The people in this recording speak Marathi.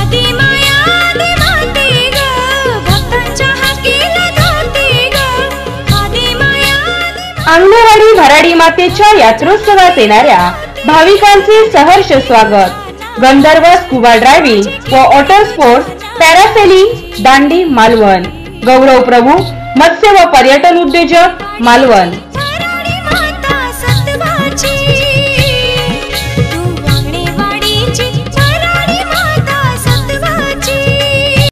अंगणवाडी भराडी मातेच्या यात्रोत्सवात येणाऱ्या भाविकांचे सहर्ष स्वागत। गंधर्व स्कुबा ड्रायव्हिंग व water sports, parasailing, Dandi Malvan. Gaurav Prabhu, मत्स्य व पर्यटन उद्योजक, मालवण।